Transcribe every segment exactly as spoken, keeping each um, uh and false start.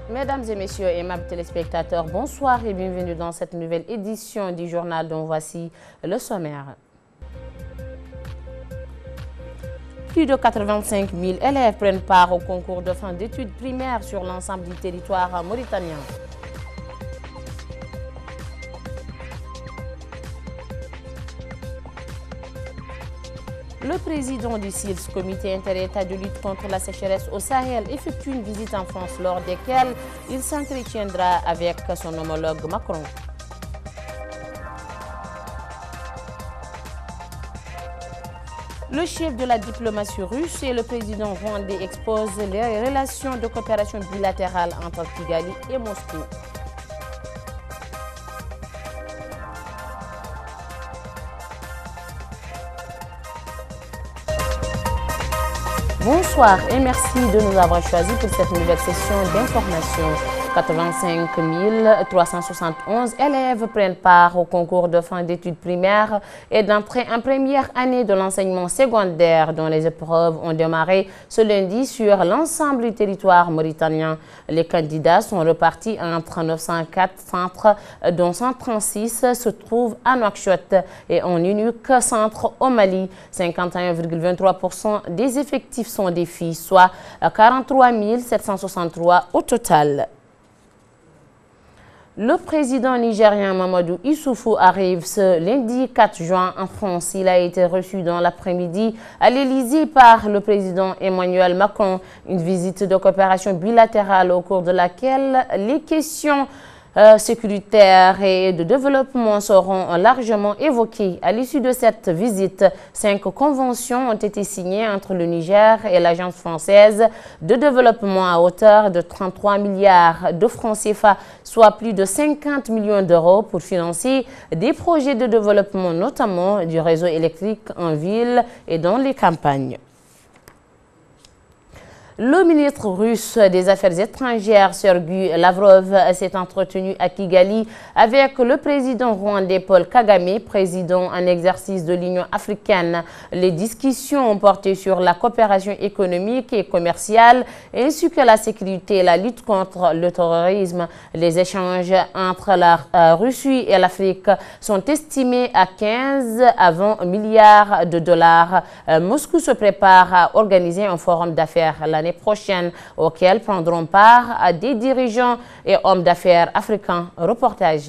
Mesdames et messieurs, aimables téléspectateurs, bonsoir et bienvenue dans cette nouvelle édition du journal dont voici le sommaire. Plus de quatre-vingt-cinq mille élèves prennent part au concours de fin d'études primaires sur l'ensemble du territoire mauritanien. Le président du C I L S, Comité interétat de lutte contre la sécheresse au Sahel, effectue une visite en France lors desquelles il s'entretiendra avec son homologue Macron. Le chef de la diplomatie russe et le président rwandais exposent les relations de coopération bilatérale entre Kigali et Moscou. Bonsoir et merci de nous avoir choisis pour cette nouvelle session d'information. quatre-vingt-cinq mille trois cent soixante et onze élèves prennent part au concours de fin d'études primaires et d'entrée en première année de l'enseignement secondaire dont les épreuves ont démarré ce lundi sur l'ensemble du territoire mauritanien. Les candidats sont repartis entre neuf cent quatre centres dont cent trente-six se trouvent à Nouakchott et en unique centre au Mali. cinquante et un virgule vingt-trois pour cent des effectifs sont des filles, soit quarante-trois mille sept cent soixante-trois au total. Le président nigérien Mamadou Issoufou arrive ce lundi quatre juin en France. Il a été reçu dans l'après-midi à l'Élysée par le président Emmanuel Macron. Une visite de coopération bilatérale au cours de laquelle les questions Euh, sécuritaires et de développement seront largement évoquées. À l'issue de cette visite, cinq conventions ont été signées entre le Niger et l'Agence française de développement à hauteur de trente-trois milliards de francs C F A, soit plus de cinquante millions d'euros pour financer des projets de développement, notamment du réseau électrique en ville et dans les campagnes. Le ministre russe des Affaires étrangères, Sergueï Lavrov, s'est entretenu à Kigali avec le président rwandais Paul Kagame, président en exercice de l'Union africaine. Les discussions ont porté sur la coopération économique et commerciale, ainsi que la sécurité et la lutte contre le terrorisme. Les échanges entre la Russie et l'Afrique sont estimés à quinze à vingt milliards de dollars. Moscou se prépare à organiser un forum d'affaires l'année prochaine auxquels prendront part des dirigeants et hommes d'affaires africains. Reportage.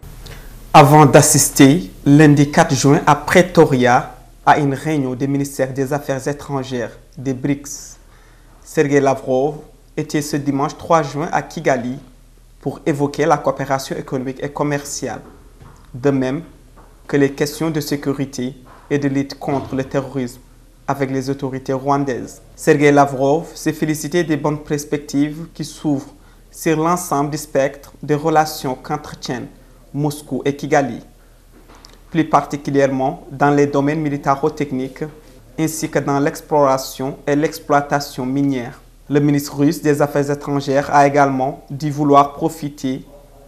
Avant d'assister lundi quatre juin à Pretoria à une réunion des ministères des Affaires étrangères des B R I C S, Sergueï Lavrov était ce dimanche trois juin à Kigali pour évoquer la coopération économique et commerciale, de même que les questions de sécurité et de lutte contre le terrorisme avec les autorités rwandaises. Sergueï Lavrov s'est félicité des bonnes perspectives qui s'ouvrent sur l'ensemble du spectre des relations qu'entretiennent Moscou et Kigali, plus particulièrement dans les domaines militaro-techniques ainsi que dans l'exploration et l'exploitation minière. Le ministre russe des Affaires étrangères a également dit vouloir profiter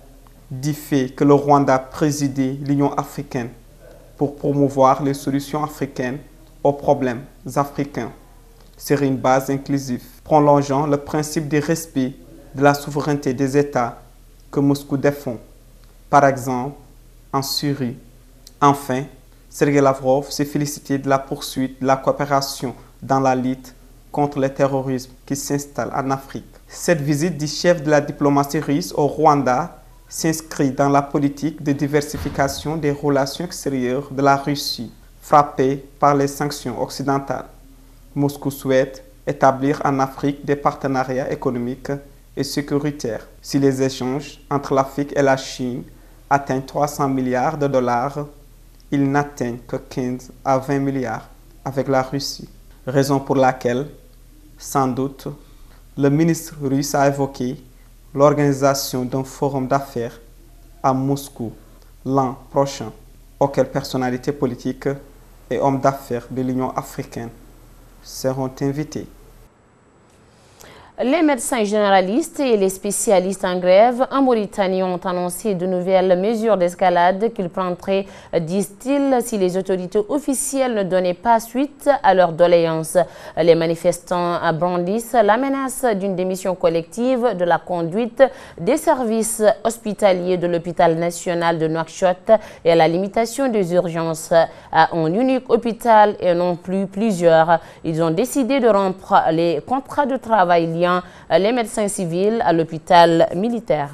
du fait que le Rwanda a présidé l'Union africaine pour promouvoir les solutions africaines aux problèmes africains sur une base inclusive, prolongeant le principe du respect de la souveraineté des États que Moscou défend, par exemple en Syrie. Enfin, Sergueï Lavrov s'est félicité de la poursuite de la coopération dans la lutte contre le terrorisme qui s'installe en Afrique. Cette visite du chef de la diplomatie russe au Rwanda s'inscrit dans la politique de diversification des relations extérieures de la Russie, frappée par les sanctions occidentales. Moscou souhaite établir en Afrique des partenariats économiques et sécuritaires. Si les échanges entre l'Afrique et la Chine atteignent trois cents milliards de dollars, ils n'atteignent que quinze à vingt milliards avec la Russie. Raison pour laquelle, sans doute, le ministre russe a évoqué l'organisation d'un forum d'affaires à Moscou l'an prochain, auquel personnalités politiques et hommes d'affaires de l'Union africaine seront invités. Les médecins généralistes et les spécialistes en grève en Mauritanie ont annoncé de nouvelles mesures d'escalade qu'ils prendraient, disent-ils, si les autorités officielles ne donnaient pas suite à leurs doléances. Les manifestants brandissent la menace d'une démission collective de la conduite des services hospitaliers de l'hôpital national de Nouakchott et à la limitation des urgences à un unique hôpital et non plus plusieurs. Ils ont décidé de rompre les contrats de travail liant les médecins civils à l'hôpital militaire.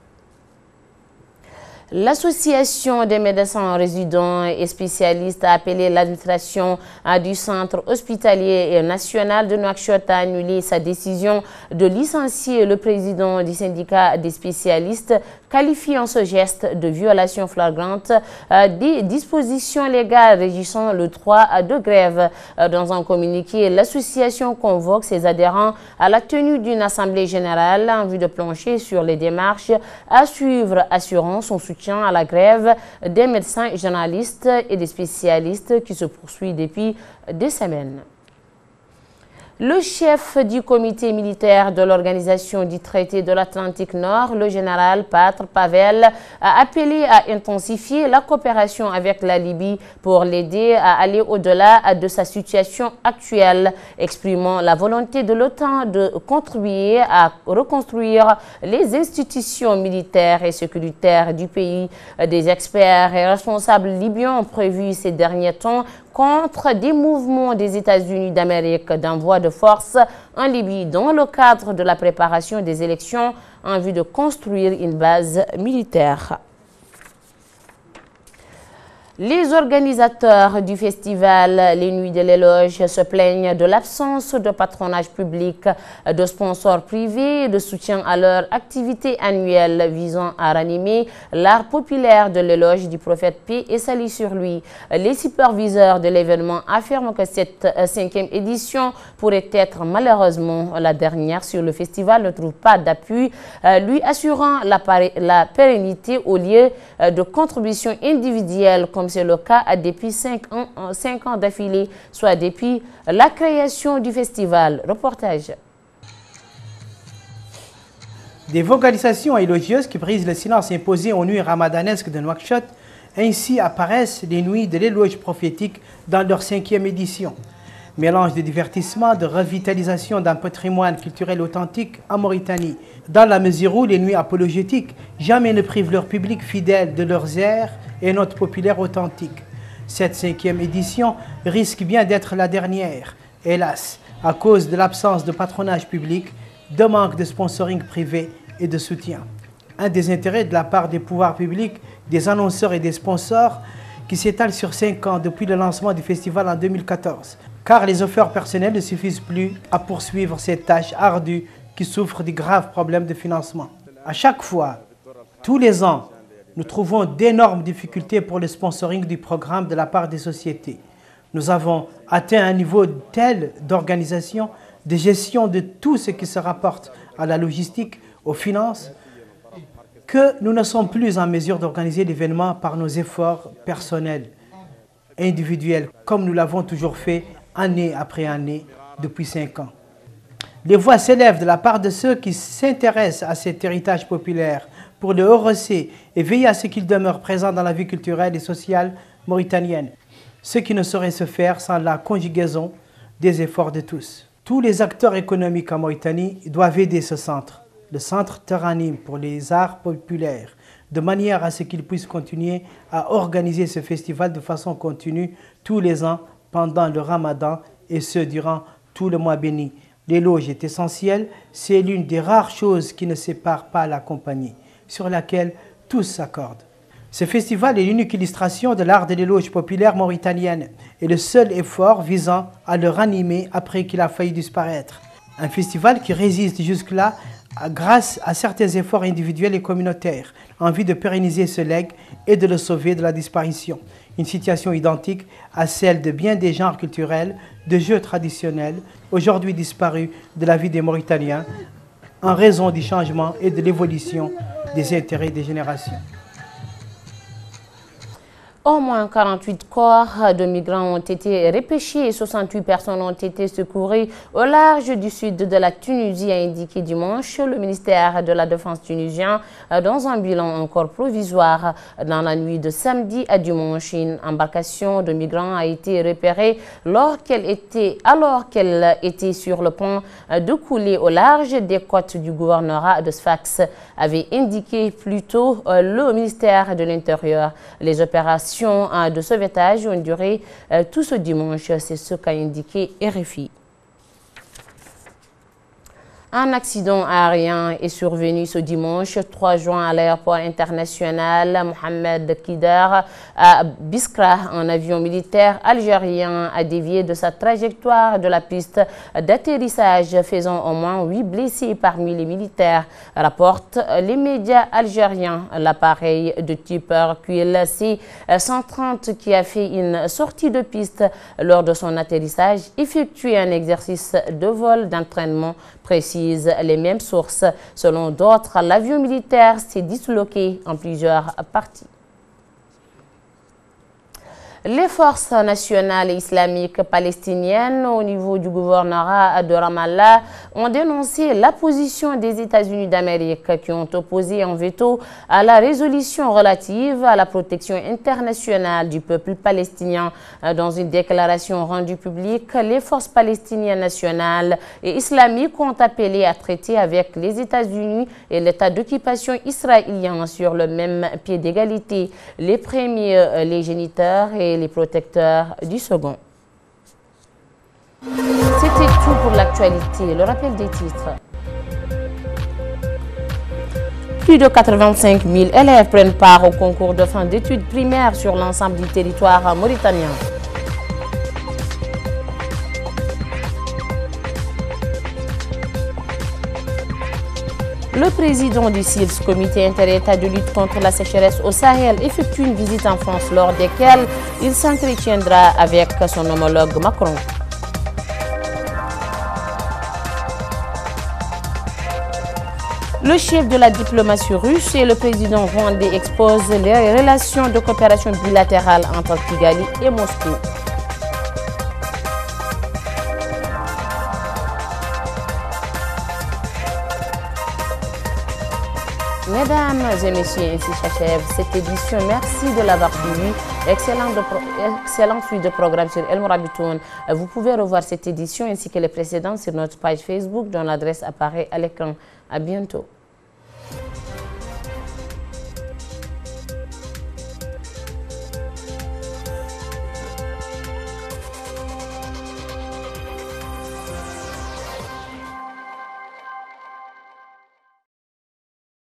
L'association des médecins résidents et spécialistes a appelé l'administration du centre hospitalier national de Nouakchott à annuler sa décision de licencier le président du syndicat des spécialistes, qualifiant ce geste de violation flagrante des dispositions légales régissant le droit de grève. Dans un communiqué, l'association convoque ses adhérents à la tenue d'une assemblée générale en vue de plancher sur les démarches à suivre, assurant son soutien à la grève des médecins généralistes et des spécialistes qui se poursuit depuis des semaines. Le chef du comité militaire de l'organisation du traité de l'Atlantique Nord, le général Patre Pavel, a appelé à intensifier la coopération avec la Libye pour l'aider à aller au-delà de sa situation actuelle, exprimant la volonté de l'OTAN de contribuer à reconstruire les institutions militaires et sécuritaires du pays. Des experts et responsables libyens ont prévu ces derniers temps contre des mouvements des États-Unis d'Amérique d'envoi de force en Libye dans le cadre de la préparation des élections en vue de construire une base militaire. Les organisateurs du festival Les Nuits de l'Éloge se plaignent de l'absence de patronage public, de sponsors privés et de soutien à leur activité annuelle visant à ranimer l'art populaire de l'éloge du prophète paix et salut sur lui. Les superviseurs de l'événement affirment que cette cinquième édition pourrait être malheureusement la dernière si le festival ne trouve pas d'appui, lui assurant la, la pérennité au lieu de contributions individuelles comme c'est le cas depuis cinq ans, cinq ans d'affilée, soit depuis la création du festival. Reportage. Des vocalisations élogieuses qui brisent le silence imposé aux nuits ramadanesques de Nouakchott, ainsi apparaissent les nuits de l'éloge prophétique dans leur cinquième édition. Mélange de divertissement, de revitalisation d'un patrimoine culturel authentique en Mauritanie, dans la mesure où les nuits apologétiques jamais ne privent leur public fidèle de leurs airs et notes populaires authentiques. Cette cinquième édition risque bien d'être la dernière, hélas, à cause de l'absence de patronage public, de manque de sponsoring privé et de soutien. Un des intérêts de la part des pouvoirs publics, des annonceurs et des sponsors qui s'étale sur cinq ans depuis le lancement du festival en deux mille quatorze. Car les efforts personnels ne suffisent plus à poursuivre cette tâche ardue qui souffre de graves problèmes de financement. À chaque fois, tous les ans, nous trouvons d'énormes difficultés pour le sponsoring du programme de la part des sociétés. Nous avons atteint un niveau tel d'organisation, de gestion de tout ce qui se rapporte à la logistique, aux finances, que nous ne sommes plus en mesure d'organiser l'événement par nos efforts personnels, individuels, comme nous l'avons toujours fait année après année depuis cinq ans. Les voix s'élèvent de la part de ceux qui s'intéressent à cet héritage populaire pour le hausser et veiller à ce qu'il demeure présent dans la vie culturelle et sociale mauritanienne, ce qui ne saurait se faire sans la conjugaison des efforts de tous. Tous les acteurs économiques en Mauritanie doivent aider ce centre, le centre Terranim pour les arts populaires, de manière à ce qu'il puisse continuer à organiser ce festival de façon continue tous les ans pendant le Ramadan et ce durant tout le mois béni. L'éloge est essentiel, c'est l'une des rares choses qui ne séparent pas la compagnie, sur laquelle tous s'accordent. Ce festival est l'unique illustration de l'art de l'éloge populaire mauritanienne et le seul effort visant à le ranimer après qu'il a failli disparaître. Un festival qui résiste jusque-là grâce à certains efforts individuels et communautaires en vue de pérenniser ce legs et de le sauver de la disparition. Une situation identique à celle de bien des genres culturels, de jeux traditionnels, aujourd'hui disparus de la vie des Mauritaniens, en raison du changement et de l'évolution des intérêts des générations. Au moins quarante-huit corps de migrants ont été repêchés et soixante-huit personnes ont été secourues au large du sud de la Tunisie, a indiqué dimanche le ministère de la Défense tunisien dans un bilan encore provisoire. Dans la nuit de samedi à dimanche, une embarcation de migrants a été repérée alors qu'elle était, alors qu'elle était sur le point de couler au large des côtes du gouvernorat de Sfax, avait indiqué plus tôt le ministère de l'Intérieur. Les opérations de sauvetage ont duré euh, tout ce dimanche, c'est ce qu'a indiqué R F I. Un accident aérien est survenu ce dimanche trois juin à l'aéroport international Mohamed Kidar à Biskra. Un avion militaire algérien a dévié de sa trajectoire de la piste d'atterrissage, faisant au moins huit blessés parmi les militaires, rapportent les médias algériens. L'appareil de type Hercule C cent trente qui a fait une sortie de piste lors de son atterrissage effectuait un exercice de vol d'entraînement précis. Les mêmes sources. Selon d'autres, l'avion militaire s'est disloqué en plusieurs parties. Les forces nationales et islamiques palestiniennes au niveau du gouvernorat de Ramallah ont dénoncé la position des États-Unis d'Amérique qui ont opposé un veto à la résolution relative à la protection internationale du peuple palestinien. Dans une déclaration rendue publique, les forces palestiniennes nationales et islamiques ont appelé à traiter avec les États-Unis et l'État d'occupation israélien sur le même pied d'égalité, les premiers, les géniteurs et les protecteurs du second. C'était tout pour l'actualité. Le rappel des titres. Plus de quatre-vingt-cinq mille élèves prennent part au concours de fin d'études primaires sur l'ensemble du territoire mauritanien. Le président du C I L S, Comité interétat de lutte contre la sécheresse au Sahel, effectue une visite en France lors desquelles il s'entretiendra avec son homologue Macron. Le chef de la diplomatie russe et le président rwandais exposent les relations de coopération bilatérale entre Kigali et Moscou. Mesdames et messieurs, ainsi s'achève cette édition. Merci de l'avoir suivi. Excellent, de pro... Excellent suite de programme sur El Mourabitoun. Vous pouvez revoir cette édition ainsi que les précédentes sur notre page Facebook dont l'adresse apparaît à l'écran. À bientôt.